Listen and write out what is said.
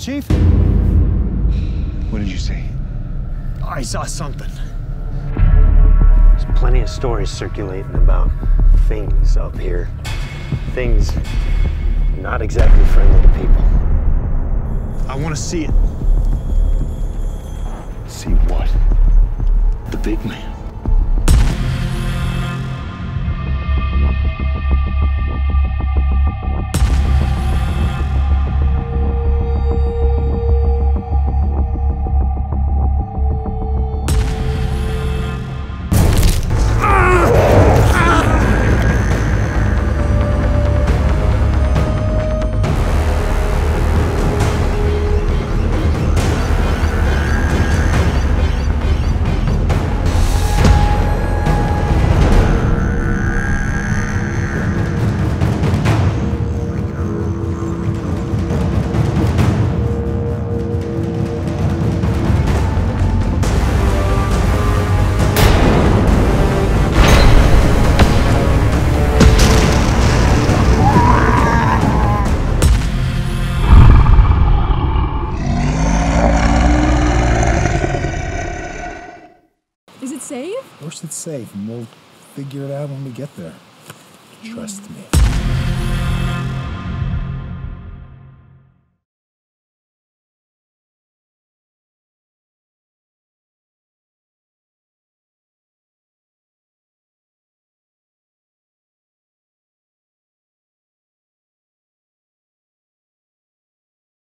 Chief? What did you see? I saw something. There's plenty of stories circulating about things up here. Things not exactly friendly to people. I want to see it. See what? The big man. Is it safe? Of course it's safe, and we'll figure it out when we get there. Trust me.